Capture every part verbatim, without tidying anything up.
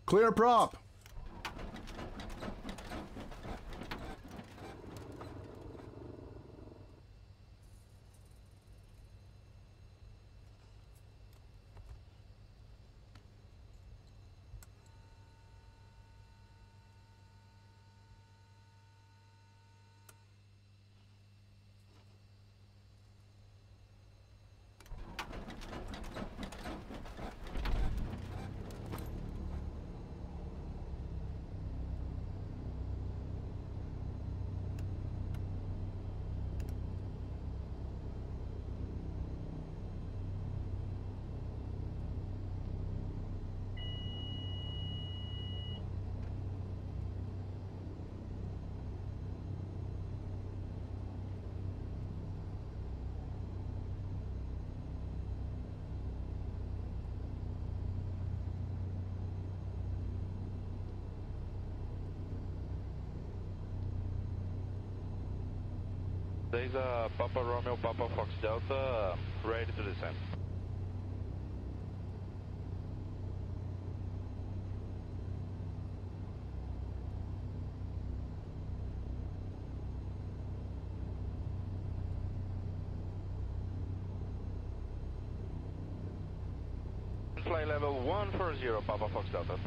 Clear prop. There's a Papa Romeo, Papa Fox Delta, ready to descend. Flight level one four zero, Papa Fox Delta.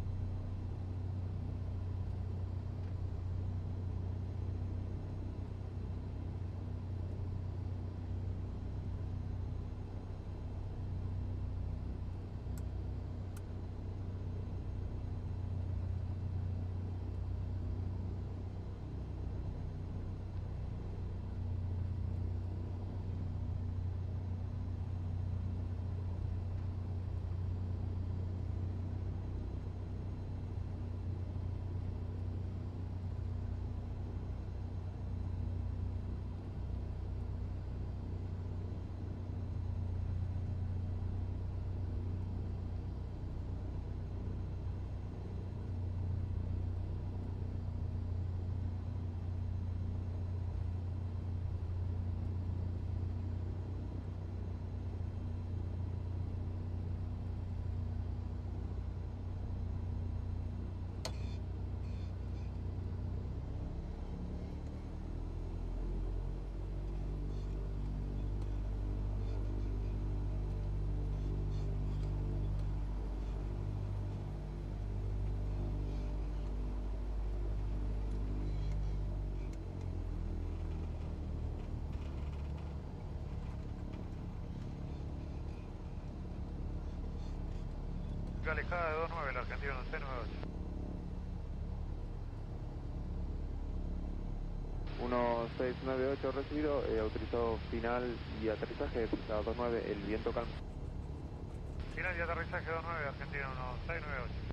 Alejada de dos nueve, el argentino once nueve ocho. uno seis nueve ocho recibido, eh, autorizado final y aterrizaje, pisada dos nueve, el viento calmo. Final y aterrizaje dos nueve, argentino uno seis nueve ocho.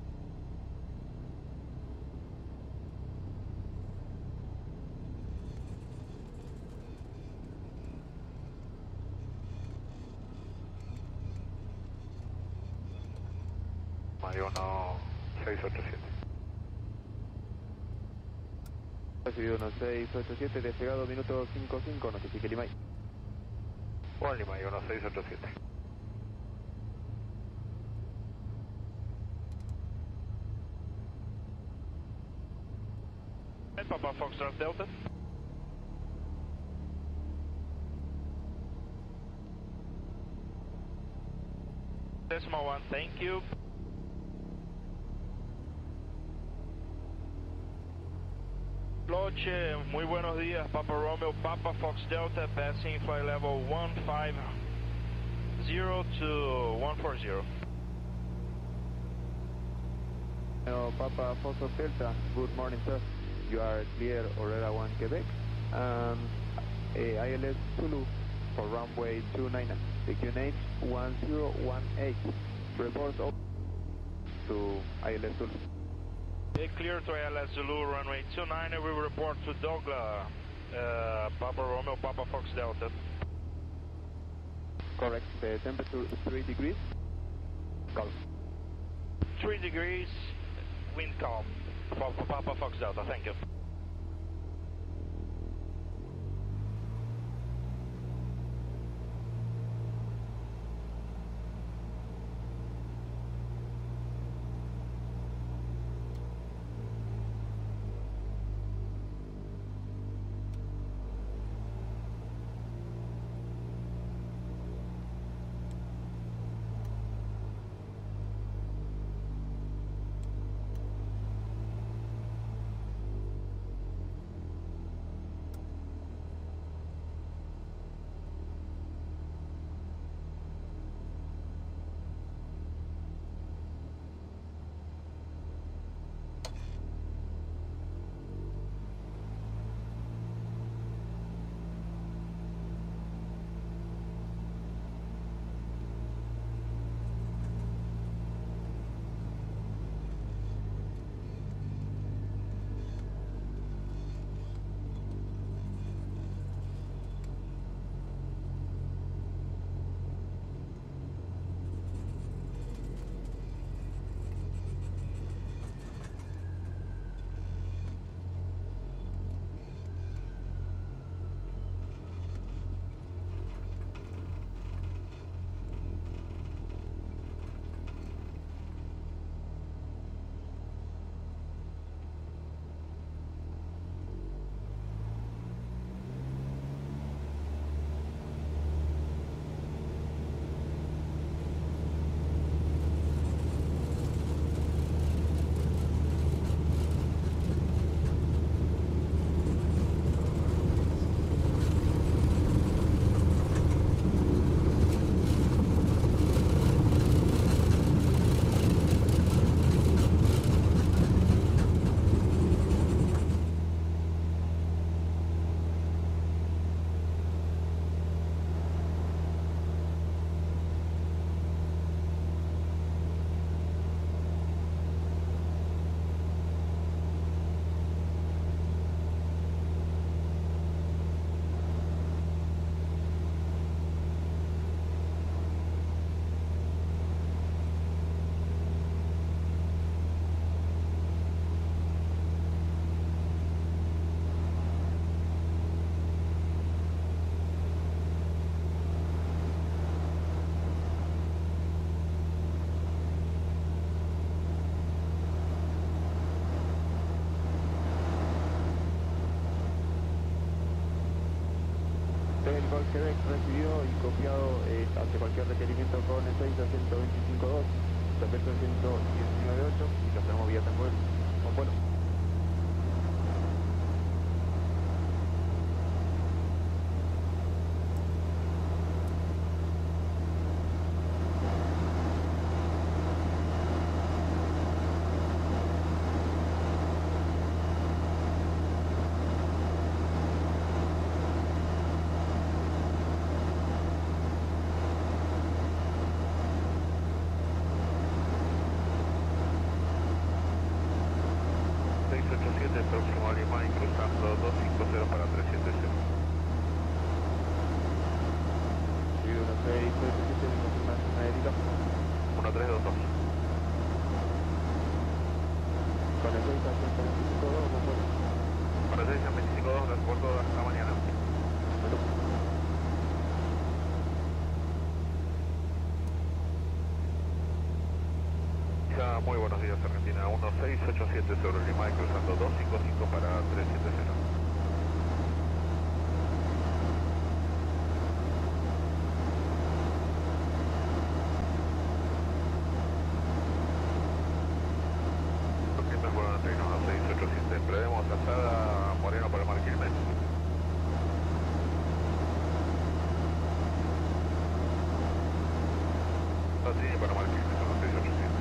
Mario uno seis ocho siete. Recibido uno seis ocho siete, despegado minuto cinco cinco, notifique Limay. Juan Limay uno seis ocho siete. Papa Foxtrot Delta. Decimal one, thank you. Loche, muy buenos días, Papa Romeo, Papa Fox Delta, passing flight level one five zero to one four zero. Hello, Papa Fox Delta, good morning, sir. You are clear, Aurora one Quebec. Um, uh, I L S Zulu for runway two nine, the Q N H one zero one eight. Report up to I L S Zulu. Clear to I L S Zulu, runway two nine, we report to Douglas, uh, Papa Romeo, Papa Fox Delta. Correct, the temperature is three degrees, calm. three degrees, wind calm, Papa, Papa Fox Delta, thank you. Hotel Golf Quebec recibido y copiado eh, ante cualquier requerimiento con el seis a ciento veinticinco punto dos, respecto al ciento diecinueve punto ocho y lo tenemos vía temporal. Con vuelo. seis ocho siete, próximo a Lima, cruzando dos cinco cero para tres siete cero. Subido uno seis ocho siete, mi confirmación aérea. uno tres dos dos. Con el seis a ciento veinticinco punto dos, con vuelo. Para seis a veinticinco dos, transporto hasta mañana. Bueno. Ya, muy buenos días, Argentina. uno seis ocho siete sobre Lima, cruzando dos cinco cinco para tres siete cero. seis ocho siete, prevemos Azada Moreno para el Mar Quilmes. Patrini para Mar Quilmes, son los seis ocho siete.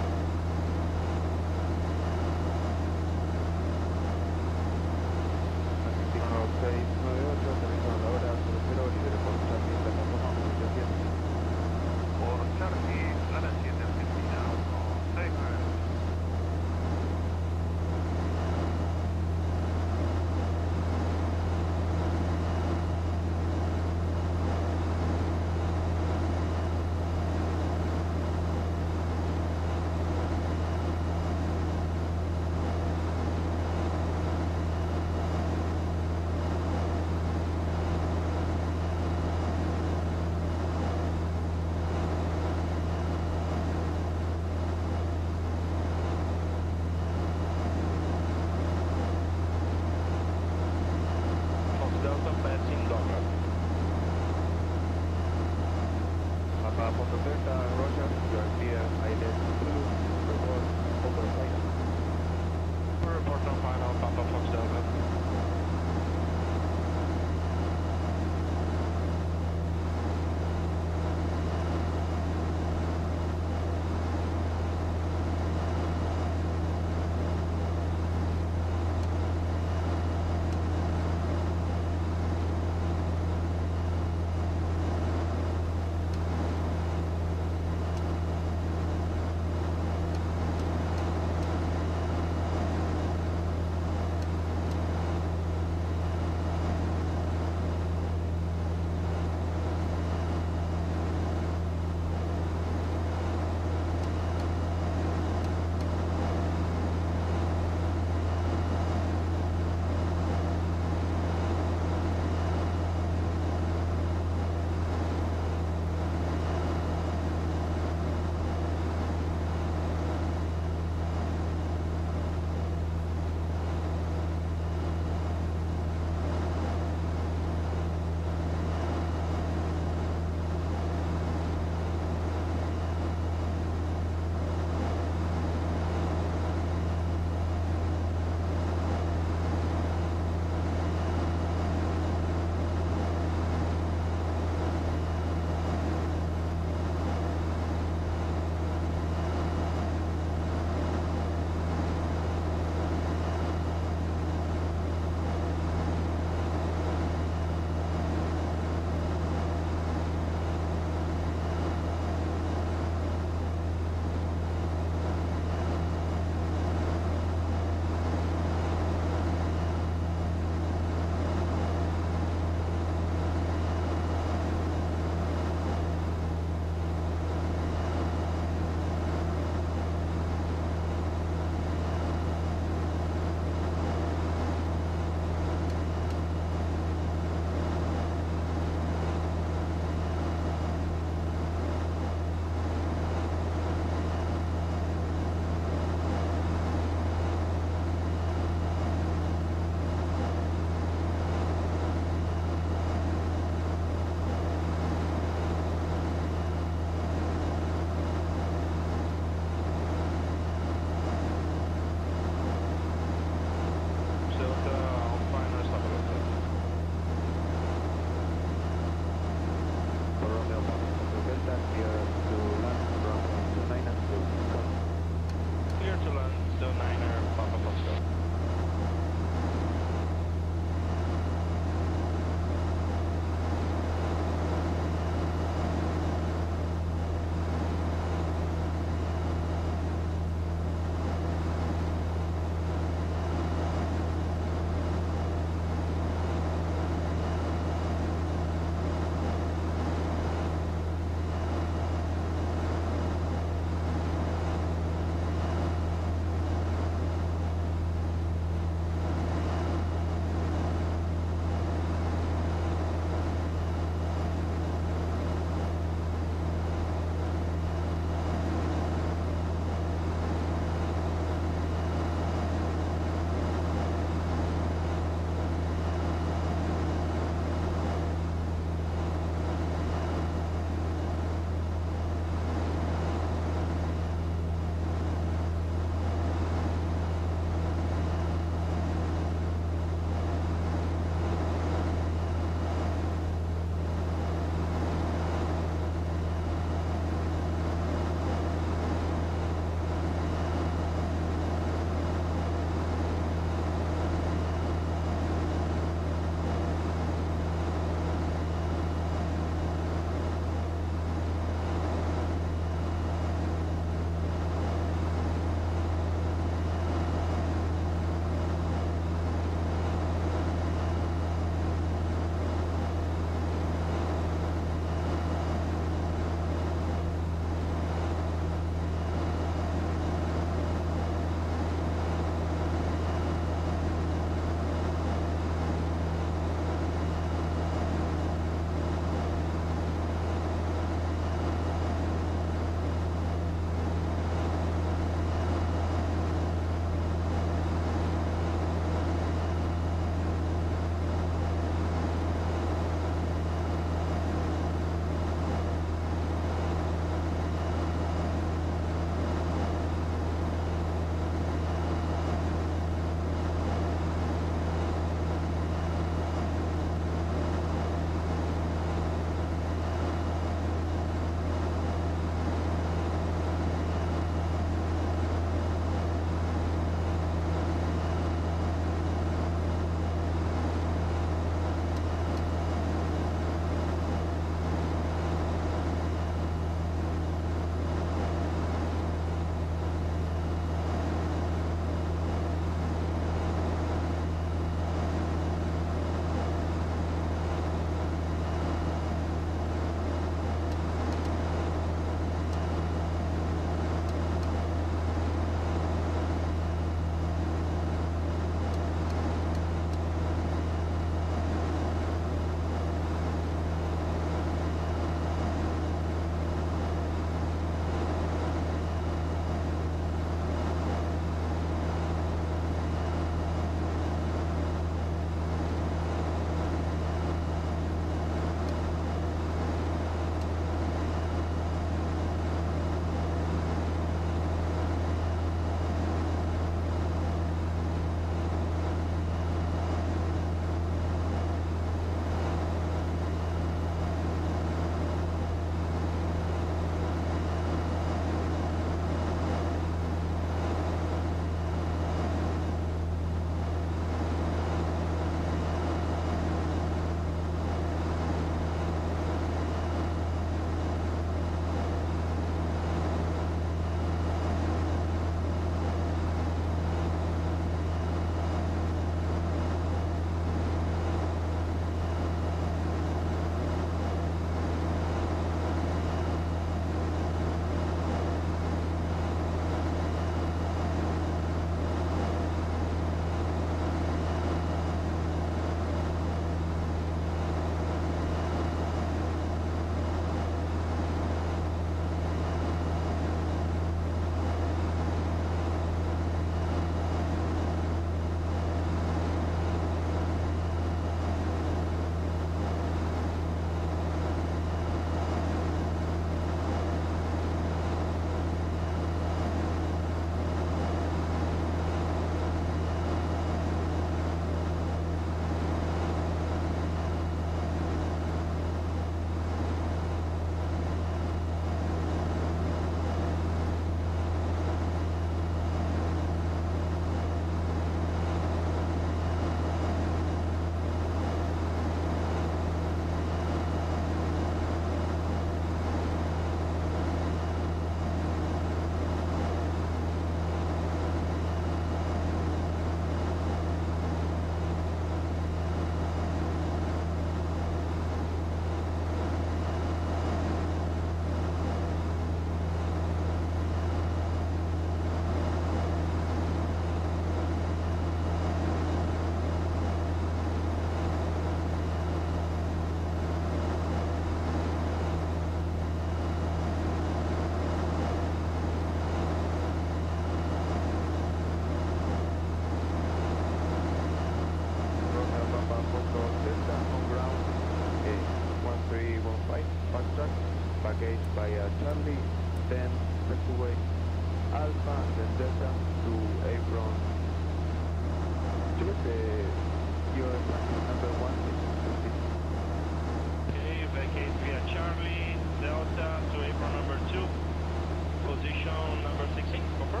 five, fast track, package by uh, Charlie, then taxiway Alpha, then Delta to apron. Choose the your taxi number one is fifty. Okay, vacate via Charlie, Delta to apron number two, position number sixteen, confirm.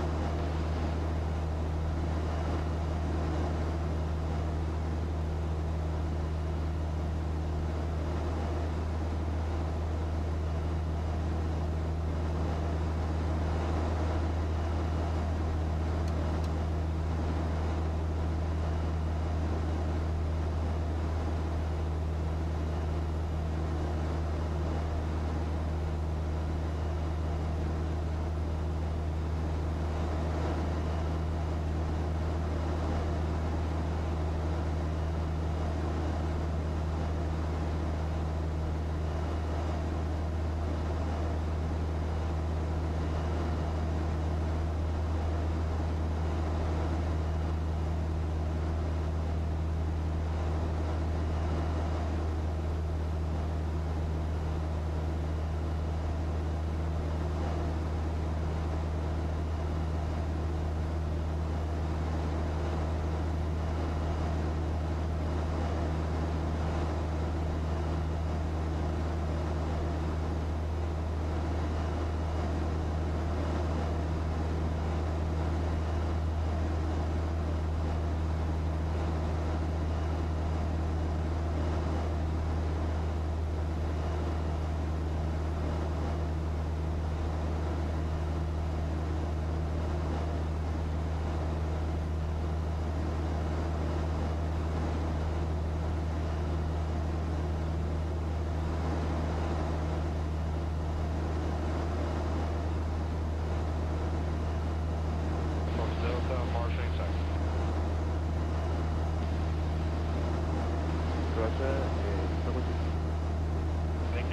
Roger, uh, double check. Thank you.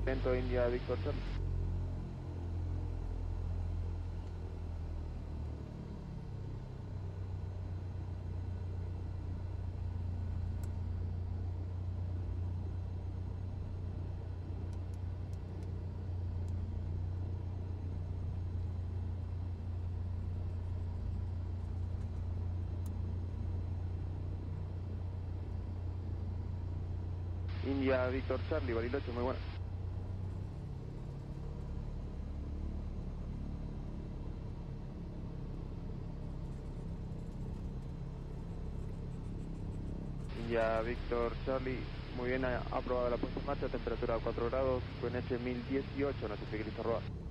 Lento India Victor Charlie. India Victor Charlie, Bariloche, muy bueno. India Victor Charlie, muy bien, ha aprobado la puesta en marcha, temperatura cuatro grados, Q N H mil dieciocho, notifique listo a rodar.